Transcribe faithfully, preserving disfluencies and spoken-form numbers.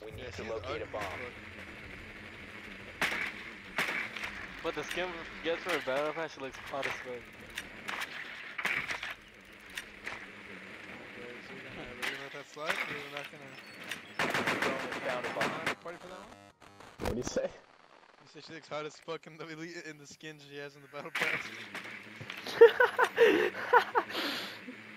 We need Yeah, to she's locate a ugly, bomb. But the skin gets for a battle pass, she looks hot as fuck. Okay, so you're gonna, we're gonna let that slide? We're not gonna... Drone has found a bomb. Not party for that one? What do you say? You said she looks hot as fuck in the, elite- in the skin she has in the battle pass.